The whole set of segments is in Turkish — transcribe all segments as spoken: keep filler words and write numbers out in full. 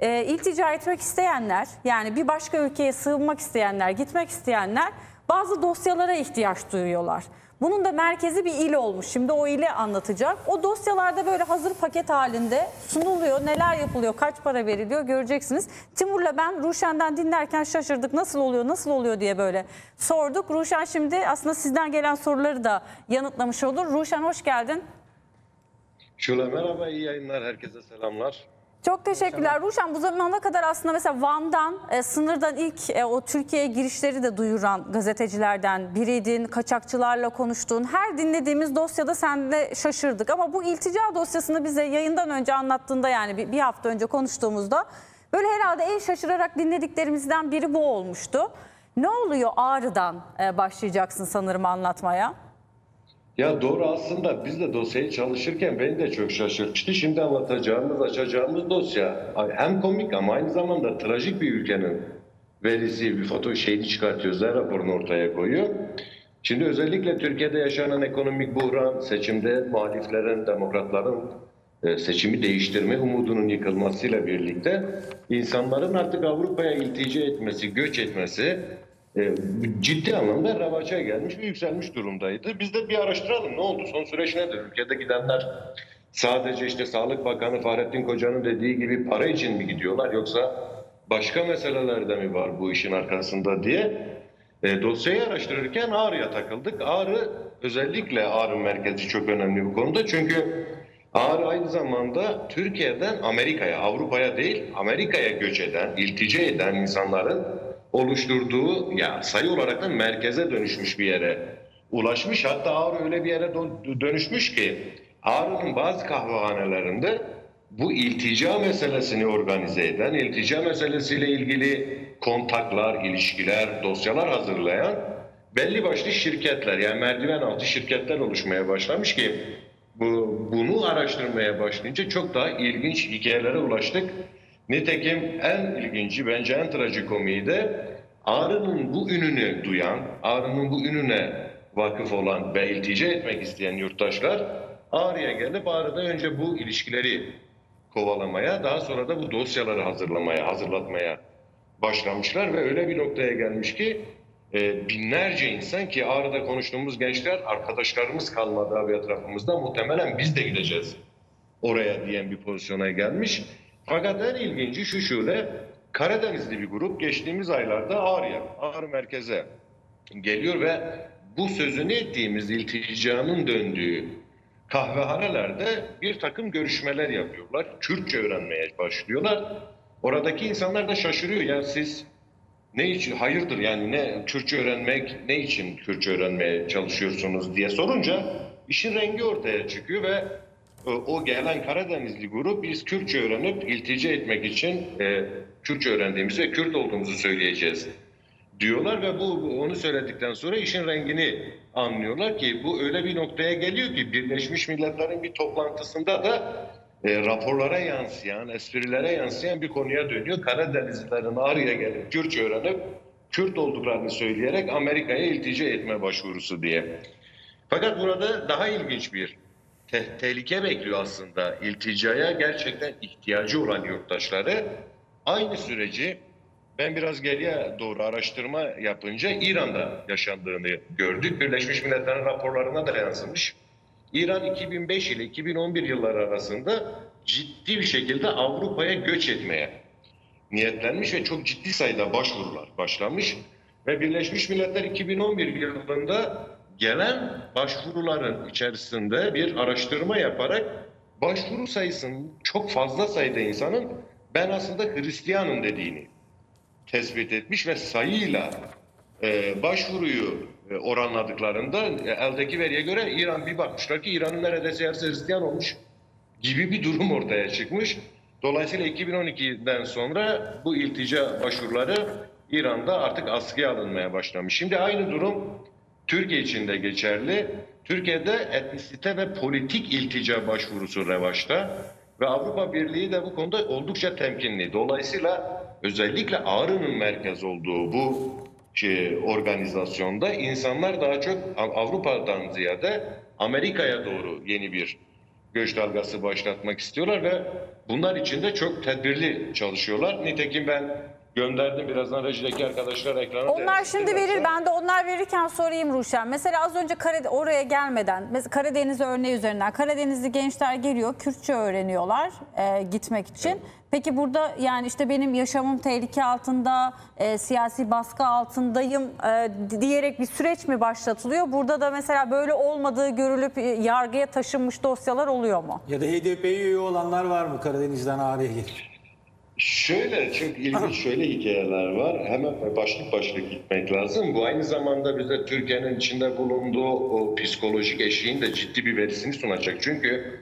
e, iltica etmek isteyenler, yani bir başka ülkeye sığınmak isteyenler, gitmek isteyenler bazı dosyalara ihtiyaç duyuyorlar. Bunun da merkezi bir il olmuş. Şimdi o ili anlatacak. O dosyalarda böyle hazır paket halinde sunuluyor. Neler yapılıyor, kaç para veriliyor göreceksiniz. Timur'la ben Ruşen'den dinlerken şaşırdık. Nasıl oluyor, nasıl oluyor diye böyle sorduk. Ruşen şimdi aslında sizden gelen soruları da yanıtlamış olur. Ruşen hoş geldin. Şule merhaba, iyi yayınlar, herkese selamlar. Çok teşekkürler. Ruşen, bu zamana kadar aslında mesela Van'dan, e, sınırdan ilk e, o Türkiye'ye girişleri de duyuran gazetecilerden biriydin. Kaçakçılarla konuştuğun, her dinlediğimiz dosyada sen de şaşırdık. Ama bu iltica dosyasını bize yayından önce anlattığında, yani bir, bir hafta önce konuştuğumuzda böyle herhalde en şaşırarak dinlediklerimizden biri bu olmuştu. Ne oluyor? Ağrı'dan e, başlayacaksın sanırım anlatmaya. Ya doğru, aslında biz de dosyayı çalışırken beni de çok şaşırtmıştı. Şimdi anlatacağımız, açacağımız dosya hem komik ama aynı zamanda trajik bir ülkenin verisi, bir foto şeyini çıkartıyor, raporunu ortaya koyuyor. Şimdi özellikle Türkiye'de yaşanan ekonomik buhran, seçimde muhaliflerin, demokratların seçimi değiştirme umudunun yıkılmasıyla birlikte insanların artık Avrupa'ya iltica etmesi, göç etmesi ciddi anlamda revaça gelmiş ve yükselmiş durumdaydı. Biz de bir araştıralım, ne oldu, son süreç nedir? Ülkede gidenler sadece işte Sağlık Bakanı Fahrettin Koca'nın dediği gibi para için mi gidiyorlar, yoksa başka meselelerde mi var bu işin arkasında diye e, dosyayı araştırırken Ağrı'ya takıldık. Ağrı, özellikle Ağrı merkezi çok önemli bu konuda, çünkü Ağrı aynı zamanda Türkiye'den Amerika'ya, Avrupa'ya değil Amerika'ya göç eden, iltica eden insanların oluşturduğu, ya sayı olarak da merkeze dönüşmüş bir yere ulaşmış. Hatta Ağrı öyle bir yere dönüşmüş ki Ağrı'nın bazı kahvehanelerinde bu iltica meselesini organize eden, iltica meselesiyle ilgili kontaklar, ilişkiler, dosyalar hazırlayan belli başlı şirketler, yani merdiven altı şirketler oluşmaya başlamış ki bu, bunu araştırmaya başlayınca çok daha ilginç hikayelere ulaştık. Nitekim en ilginci, bence en trajikomiği de Ağrı'nın bu ününü duyan, Ağrı'nın bu ününe vakıf olan ve iltica etmek isteyen yurttaşlar Ağrı'ya gelip Ağrı'da önce bu ilişkileri kovalamaya, daha sonra da bu dosyaları hazırlamaya, hazırlatmaya başlamışlar ve öyle bir noktaya gelmiş ki e, binlerce insan, ki Ağrı'da konuştuğumuz gençler arkadaşlarımız kalmadı abi etrafımızda, muhtemelen biz de gideceğiz oraya diyen bir pozisyona gelmiş. Fakat en ilginci şu şöyle, Karadenizli bir grup geçtiğimiz aylarda Ağrı'ya, Ağrı merkeze geliyor ve bu sözünü ettiğimiz ilticanın döndüğü kahvehanelerde bir takım görüşmeler yapıyorlar. Kürtçe öğrenmeye başlıyorlar. Oradaki insanlar da şaşırıyor. Yani siz ne için, hayırdır yani, ne Kürtçe öğrenmek, ne için Kürtçe öğrenmeye çalışıyorsunuz diye sorunca işin rengi ortaya çıkıyor ve o gelen Karadenizli grup, biz Kürtçe öğrenip iltica etmek için e, Kürtçe öğrendiğimizi ve Kürt olduğumuzu söyleyeceğiz diyorlar ve bu onu söyledikten sonra işin rengini anlıyorlar ki bu öyle bir noktaya geliyor ki Birleşmiş Milletler'in bir toplantısında da e, raporlara yansıyan, esprilere yansıyan bir konuya dönüyor. Karadenizlilerin Ağrı'ya gelip Kürtçe öğrenip Kürt olduklarını söyleyerek Amerika'ya iltica etme başvurusu diye. Fakat burada daha ilginç bir te tehlike bekliyor aslında. İlticaya gerçekten ihtiyacı olan yurttaşları. Aynı süreci ben biraz geriye doğru araştırma yapınca İran'da yaşandığını gördük. Birleşmiş Milletler'in raporlarına da yansımış. İran iki bin beş ile iki bin on bir yılları arasında ciddi bir şekilde Avrupa'ya göç etmeye niyetlenmiş ve çok ciddi sayıda başvurular başlamış. Ve Birleşmiş Milletler iki bin on bir yılında gelen başvuruların içerisinde bir araştırma yaparak başvuru sayısının çok fazla sayıda insanın ben aslında Hristiyanım dediğini tespit etmiş ve sayıyla e, başvuruyu e, oranladıklarında e, eldeki veriye göre İran, bir bakmışlar ki İran'ın neredeyse yarısı Hristiyan olmuş gibi bir durum ortaya çıkmış. Dolayısıyla iki bin on ikiden sonra bu iltica başvuruları İran'da artık askıya alınmaya başlamış. Şimdi aynı durum Türkiye için de geçerli. Türkiye'de etnisite ve politik iltica başvurusu revaçta ve Avrupa Birliği de bu konuda oldukça temkinli. Dolayısıyla özellikle Ağrı'nın merkez olduğu bu şey, organizasyonda insanlar daha çok Avrupa'dan ziyade Amerika'ya doğru yeni bir göç dalgası başlatmak istiyorlar ve bunlar için de çok tedbirli çalışıyorlar. Nitekim ben gönderdim, birazdan rejideki arkadaşlar ekrana. Onlar şimdi verir, ben de onlar verirken sorayım Ruşen. Mesela az önce Karad- oraya gelmeden, mesela Karadeniz örneği üzerinden, Karadenizli gençler geliyor, Kürtçe öğreniyorlar e, gitmek için. Evet. Peki burada yani işte benim yaşamım tehlike altında, e, siyasi baskı altındayım e, diyerek bir süreç mi başlatılıyor? Burada da mesela böyle olmadığı görülüp e, yargıya taşınmış dosyalar oluyor mu? Ya da H D P'ye üye olanlar var mı Karadeniz'den ağrıya gelip? Şöyle çok ilginç şöyle hikayeler var. Hemen başlık başlık gitmek lazım. Bu aynı zamanda bize Türkiye'nin içinde bulunduğu o psikolojik eşiğin de ciddi bir verisini sunacak. Çünkü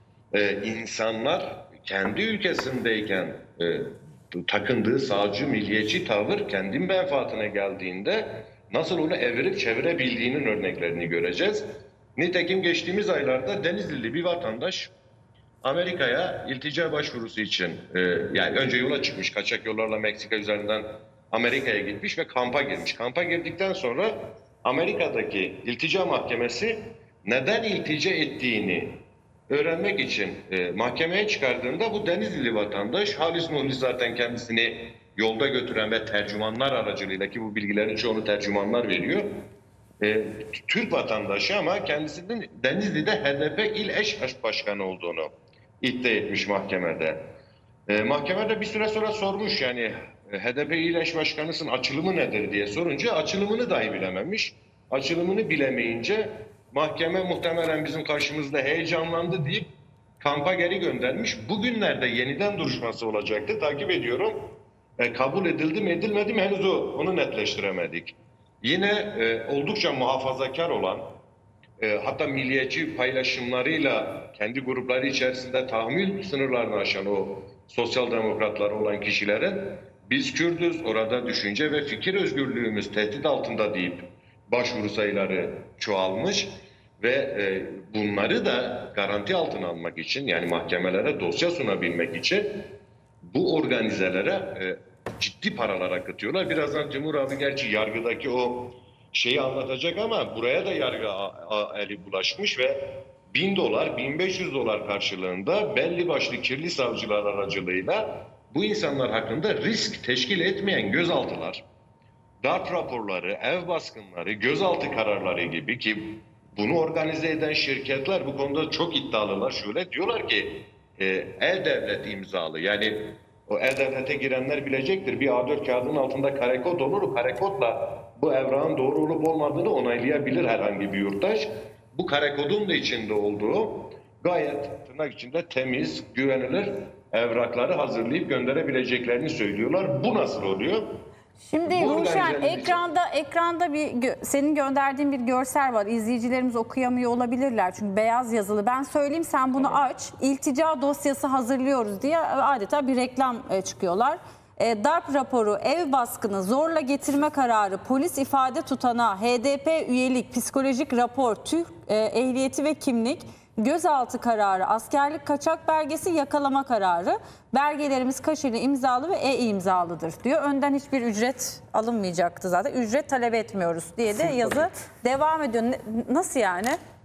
e, insanlar kendi ülkesindeyken e, takındığı sağcı, milliyetçi tavır kendi menfaatine geldiğinde nasıl onu evirip çevirebildiğinin örneklerini göreceğiz. Nitekim geçtiğimiz aylarda Denizlili bir vatandaş Amerika'ya iltica başvurusu için e, yani önce yola çıkmış, kaçak yollarla Meksika üzerinden Amerika'ya gitmiş ve kampa girmiş. Kampa girdikten sonra Amerika'daki iltica mahkemesi neden iltica ettiğini öğrenmek için e, mahkemeye çıkardığında bu Denizlili vatandaş, halis muhlis zaten kendisini yolda götüren ve tercümanlar aracılığıyla, ki bu bilgilerin çoğunu tercümanlar veriyor, e, Türk vatandaşı ama kendisinin Denizli'de H D P İl Eş Başkanı olduğunu iddia etmiş mahkemede. E, mahkemede bir süre sonra sormuş, yani H D P İl Eş Başkanısın, açılımı nedir diye sorunca açılımını dahi bilememiş. Açılımını bilemeyince mahkeme muhtemelen bizim karşımızda heyecanlandı deyip kampa geri göndermiş. Bugünlerde yeniden duruşması olacaktı. Takip ediyorum. E, kabul edildi mi edilmedi mi henüz o, onu netleştiremedik. Yine e, oldukça muhafazakar olan, e, hatta milliyetçi paylaşımlarıyla kendi grupları içerisinde tahammül sınırlarını aşan o sosyal demokratlar olan kişilerin biz Kürdüz, orada düşünce ve fikir özgürlüğümüz tehdit altında deyip başvuru sayıları çoğalmış ve e, bunları da garanti altına almak için, yani mahkemelere dosya sunabilmek için bu organizelere e, ciddi paralar akıtıyorlar. Birazdan Timur abi gerçi yargıdaki o şeyi anlatacak ama buraya da yargı eli bulaşmış ve bin dolar, bin beş yüz dolar karşılığında belli başlı kirli savcılar aracılığıyla bu insanlar hakkında risk teşkil etmeyen gözaltılar, darp raporları, ev baskınları, gözaltı kararları gibi, ki bunu organize eden şirketler bu konuda çok iddialılar. Şöyle diyorlar ki e, e-devlet imzalı, yani o e-devlete girenler bilecektir. Bir A dört kağıdının altında karekod olur. O karekodla bu evrağın doğru olup olmadığını onaylayabilir herhangi bir yurttaş. Bu karekodun da içinde olduğu gayet tırnak içinde temiz, güvenilir evrakları hazırlayıp gönderebileceklerini söylüyorlar. Bu nasıl oluyor? Şimdi Ruşen, ekranda ekranda bir senin gönderdiğin bir görsel var. İzleyicilerimiz okuyamıyor olabilirler çünkü beyaz yazılı. Ben söyleyeyim, sen bunu tamam. aç. İltica dosyası hazırlıyoruz diye adeta bir reklam çıkıyorlar. E, darp raporu, ev baskını, zorla getirme kararı, polis ifade tutanağı, H D P üyelik, psikolojik rapor, Türk e, ehliyeti ve kimlik, gözaltı kararı, askerlik kaçak belgesi, yakalama kararı. Belgelerimiz kaşeli, imzalı ve e-imzalıdır diyor. Önden hiçbir ücret alınmayacaktı zaten. Ücret talep etmiyoruz diye de yazı devam ediyor. Nasıl yani?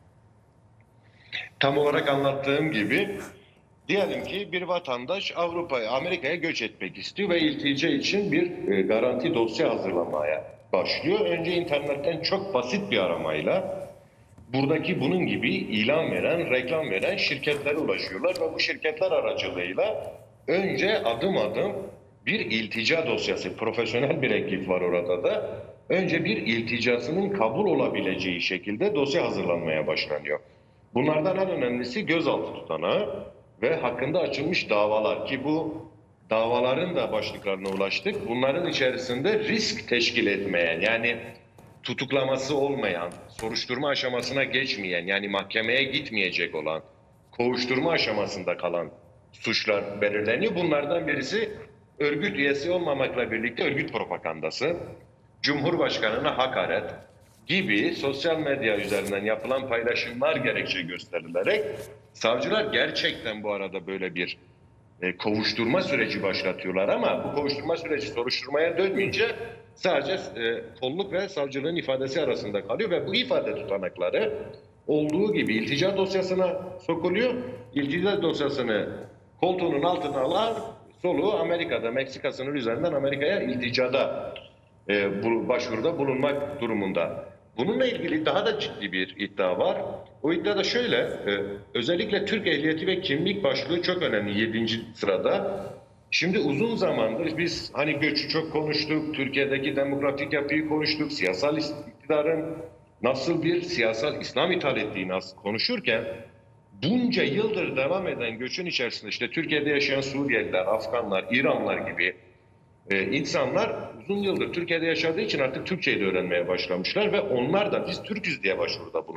Tam olarak anlattığım gibi, diyelim ki bir vatandaş Avrupa'ya, Amerika'ya göç etmek istiyor ve iltica için bir e, garanti dosya hazırlamaya başlıyor. Önce internetten çok basit bir aramayla buradaki bunun gibi ilan veren, reklam veren şirketlere ulaşıyorlar ve bu şirketler aracılığıyla önce adım adım bir iltica dosyası, profesyonel bir ekip var orada da, önce bir ilticasının kabul olabileceği şekilde dosya hazırlanmaya başlanıyor. Bunlardan en önemlisi gözaltı tutanağı ve hakkında açılmış davalar, ki bu davaların da başlıklarına ulaştık. Bunların içerisinde risk teşkil etmeyen, yani tutuklaması olmayan, soruşturma aşamasına geçmeyen, yani mahkemeye gitmeyecek olan, kovuşturma aşamasında kalan suçlar belirleniyor. Bunlardan birisi örgüt üyesi olmamakla birlikte örgüt propagandası, Cumhurbaşkanına hakaret gibi sosyal medya üzerinden yapılan paylaşımlar gerekçe gösterilerek savcılar gerçekten bu arada böyle bir e, kovuşturma süreci başlatıyorlar ama bu kovuşturma süreci soruşturmaya dönmeyince sadece e, kolluk ve savcılığın ifadesi arasında kalıyor ve bu ifade tutanakları olduğu gibi iltica dosyasına sokuluyor. İltica dosyasını koltuğunun altına alan soluğu Amerika'da, Meksika sınırı üzerinden Amerika'ya ilticada e, bu, başvuruda bulunmak durumunda. Bununla ilgili daha da ciddi bir iddia var. O iddia da şöyle, e, özellikle Türk ehliyeti ve kimlik başlığı çok önemli yedinci sırada. Şimdi uzun zamandır biz hani göçü çok konuştuk, Türkiye'deki demografik yapıyı konuştuk, siyasal iktidarın nasıl bir siyasal İslam ithal ettiğini konuşurken bunca yıldır devam eden göçün içerisinde işte Türkiye'de yaşayan Suriyeliler, Afganlar, İranlar gibi e, insanlar uzun yıldır Türkiye'de yaşadığı için artık Türkçeyi de öğrenmeye başlamışlar ve onlar da biz Türküz diye başvuruda bulunuyorlar.